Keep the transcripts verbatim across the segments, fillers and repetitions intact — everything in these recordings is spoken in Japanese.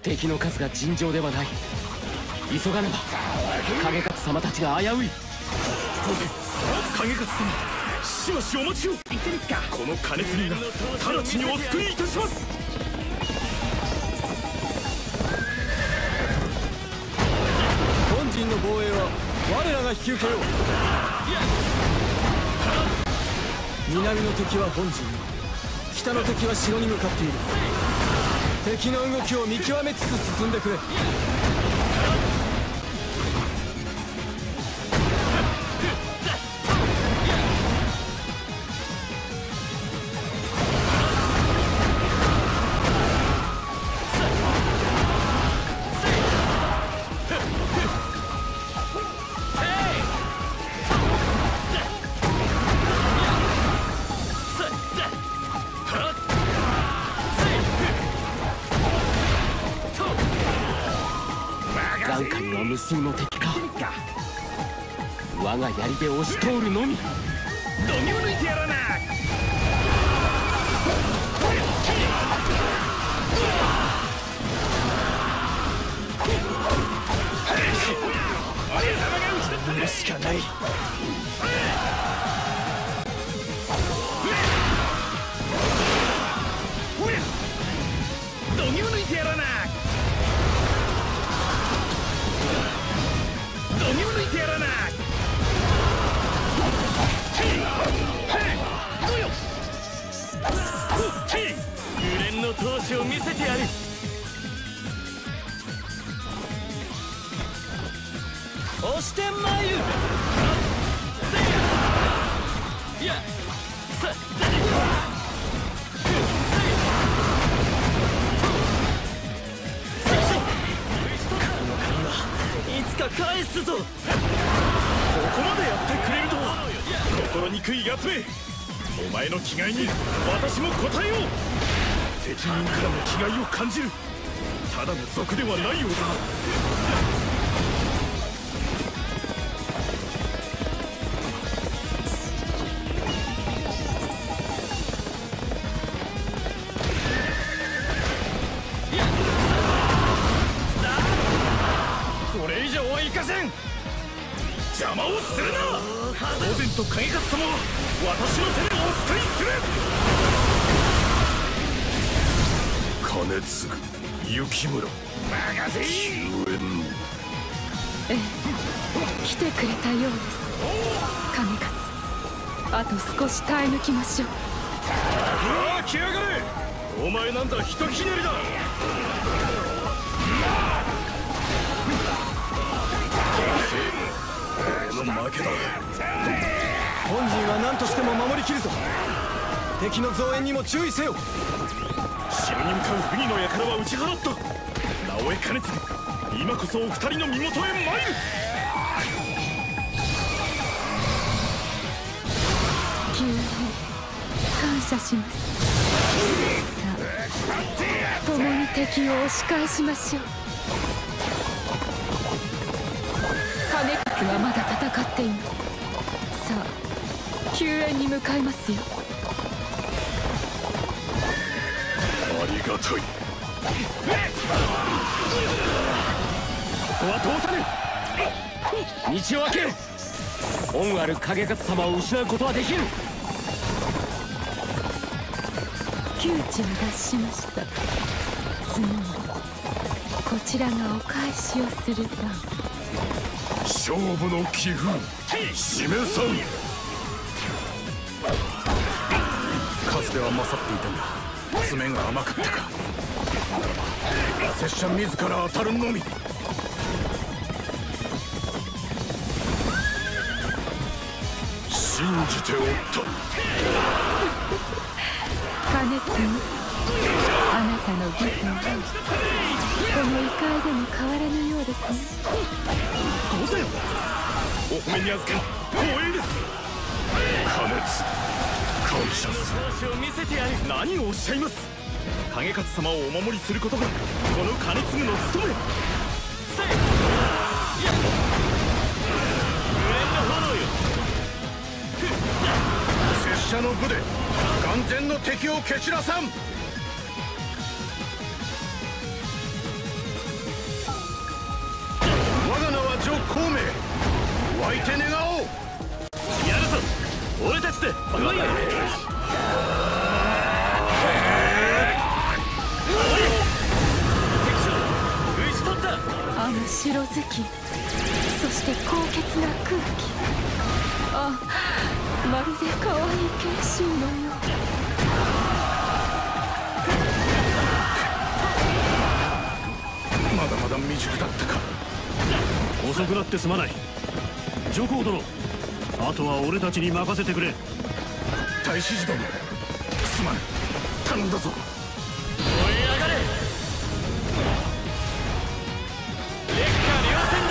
敵の数が尋常ではない。急がねば影勝様たちが危うい。 影勝様、しばしお待ちを。この金継ぎが直ちにお救いいたします。 本陣の防衛は我らが引き受けよう。南の敵は本陣、北の敵は城に向かっている。敵の動きを見極めつつ進んでくれ。 無数の敵か。我が槍で押し通るのみ。 どぎを抜いてやらな。 やるしかない。 どぎを抜いてやらな。どぎを抜いてやらな。無連の闘志を見せてやる。 押してまいる。 いやさいつか返すぞ。 ここまでやってくれるとは。心憎いやつめ、お前の気概に私も応えよう。敵人からの気概を感じる。ただの賊ではないようだ。これ以上はいかせん。邪魔をするな。当然と影勝様は私の手でお救いする。金継雪村救援。 ええ、来てくれたようです。影勝、あと少し耐え抜きましょう。 ああ来やがれ。お前なんだひとひねりだ。俺の負けだ。 本陣は何としても守りきるぞ。敵の増援にも注意せよ。 城に向かう船の輩は打ち払った。直江兼続、今こそお二人の身元へ参る。 救援感謝します。さあ、共に敵を押し返しましょう。金勝がまだ戦っています。さあ、救援に向かいますよ。 ありがたい。ここは通さぬ。 道を開ける。恩ある影勝様を失うことはできぬ。 窮地を脱しました。次にこちらがお返しをする番。 勝負の棋風示さん。数では勝っていたが詰めが甘かったか。拙者自ら当たるのみ。信じておった。 金継、あなたの義憤はこの異界でも変わらぬようですね。 どうせお褒めに預け光栄です。金津感謝する。闘志を見せてやる。何をおっしゃいます。影勝様をお守りすることがこの金継の務め。せいや無縁の炎よ。拙者の部で眼前の敵を蹴散らさん。 孔明、湧いて願おう。やるぞ、俺たちで。来いよ。 あの白ずき、そして高潔な空気、あ、まるで可愛い剣心のよう。 まだまだ未熟だったか。 遅くなってすまない。上皇殿、あとは俺たちに任せてくれ。 大志寺殿、すまぬ、頼んだぞ。 燃え上がれ。烈火両戦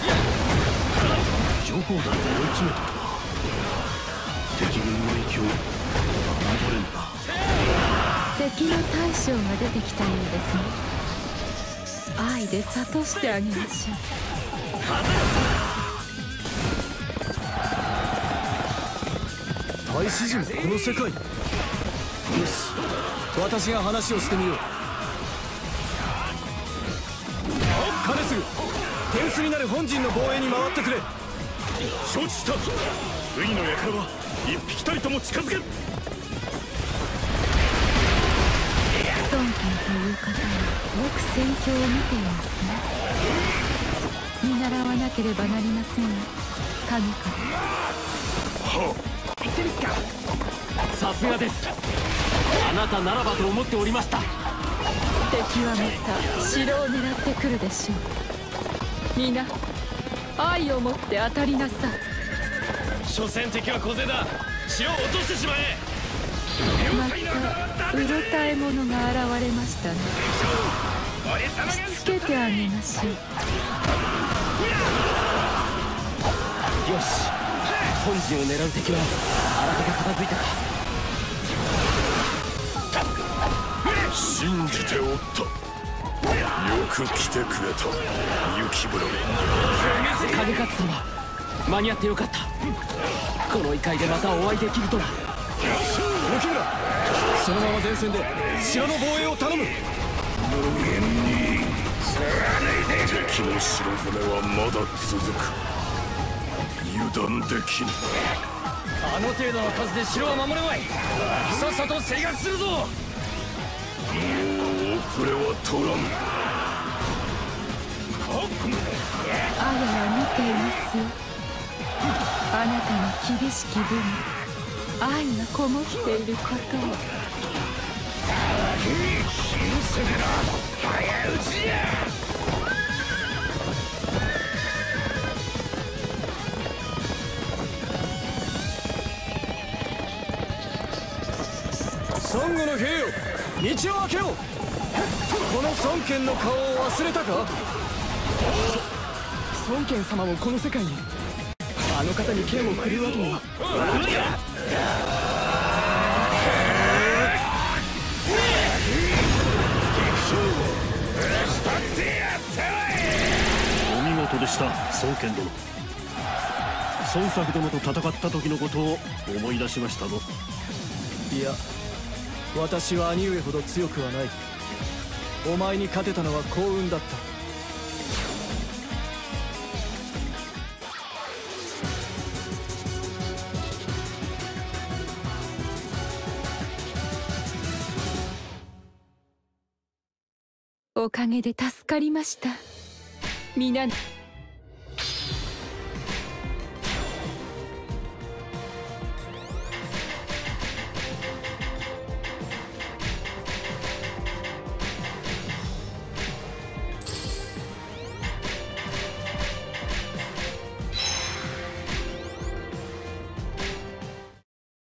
上皇殿を追い詰めたとは、敵軍の勢い侮れんな。 敵の大将が出てきたようですね。愛で諭してあげましょう。 大志寺もこの世界。よし、私が話をしてみよう。金継、手薄になる本陣の防衛に回ってくれ。 承知した。ウイの輩は一匹たりとも近づけ。 孫権という方はよく戦況を見ていますね。見習わなければなりませんよ、神方。 さすがです。あなたならばと思っておりました。 敵はまた城を狙ってくるでしょう。皆愛を持って当たりなさい。 所詮敵は小勢だ。城を落としてしまえ。 またうろたえ者が現れましたね。しつけてあげましょう。 よし、本陣を狙う敵はあらかた片付いたか。 信じておった。よく来てくれた、雪風呂。 影勝様、間に合ってよかった。この異界でまたお会いできるとは。 雪村、そのまま前線で城の防衛を頼む。 敵の城攻めはまだ続く。油断できぬ。 あの程度の数で城は守れまい。さっさと制圧するぞ。 もう遅れは取らん。 あれは見ていますよ。あなたの厳しき分愛がこもっていることを。 孫悟の兵よ、道を開けよう。この孫権の顔を忘れたか。 孫権様もこの世界に。あの方に剣を振るわけには。 お見事でした、孫権殿。孫作殿と戦った時のことを思い出しましたぞ。 いや、私は兄上ほど強くはない。お前に勝てたのは幸運だった。 おかげで助かりました。皆